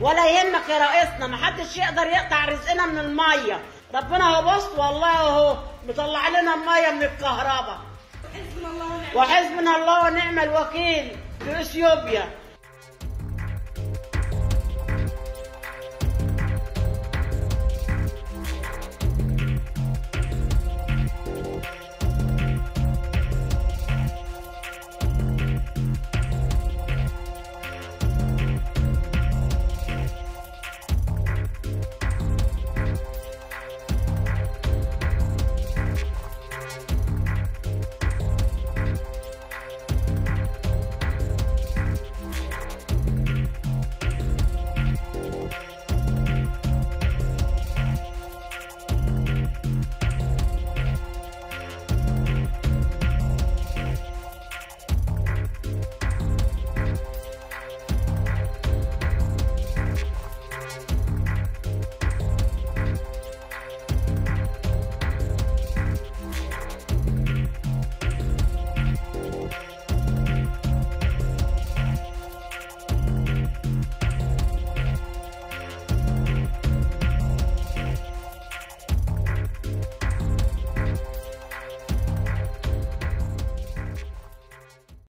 ولا يهمك يا رئيسنا، محدش يقدر يقطع رزقنا من الميه. ربنا هو بص والله اهو مطلع لنا الميه من الكهرباء. وحسبنا الله ونعم الوكيل في اثيوبيا.